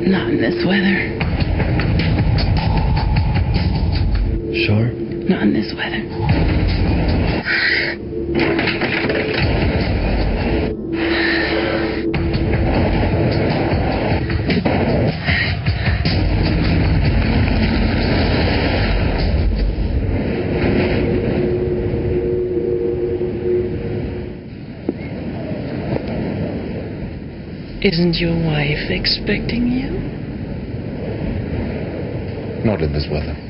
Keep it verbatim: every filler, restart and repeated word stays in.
Not in this weather. Sure? Not in this weather. Isn't your wife expecting you? Not in this weather.